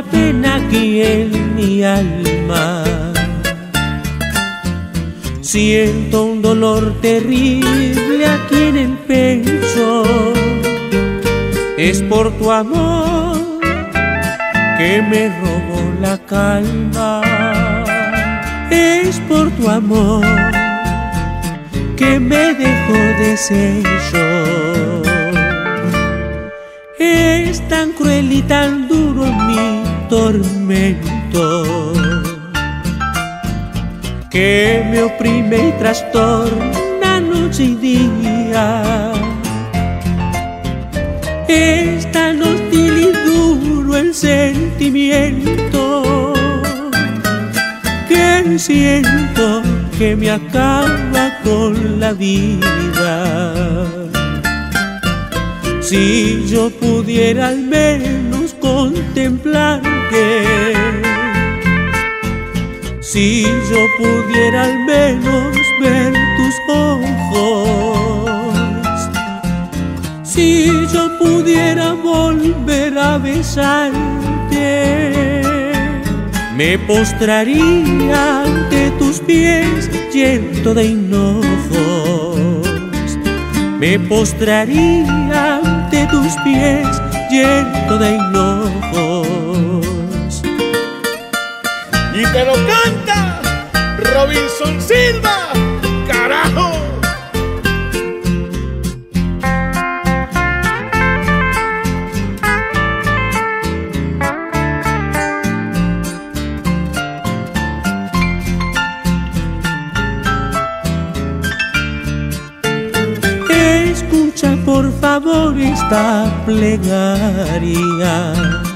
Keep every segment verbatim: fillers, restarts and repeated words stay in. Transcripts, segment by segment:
pena aquí en mi alma. Siento un dolor terrible aquí en el pecho. Es por tu amor que me robó la calma. Es por tu amor que me dejó deshecho. Es tan cruel y tan duro mi tormento que me oprime y trastorna noche y día. Es tan hostil y duro el sentimiento que siento que me acaba con la vida. Si yo pudiera al menos contemplarte, si yo pudiera al menos ver tus ojos, si yo pudiera volver a besarte, me postraría ante tus pies lleno de hinojos. Me postraría ante tus pies lleno de hinojos. Y te lo canta Robinson Silva, carajo. Escucha por favor esta plegaria,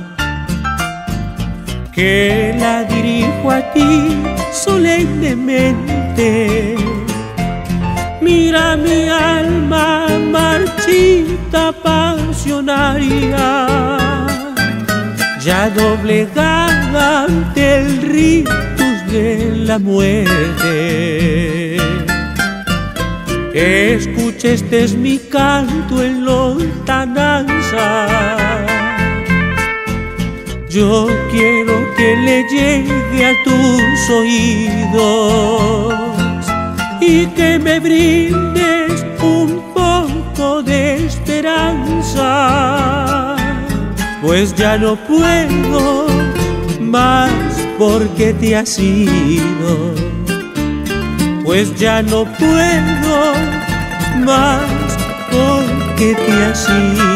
que la dirijo a ti solemnemente. Mira mi alma marchita pasionaria, ya doblegada ante el ritus de la muerte. Escucha, este es mi canto en lontananza. Yo quiero que le llegue a tus oídos y que me brindes un poco de esperanza, pues ya no puedo más porque te has ido, pues ya no puedo más porque te has ido.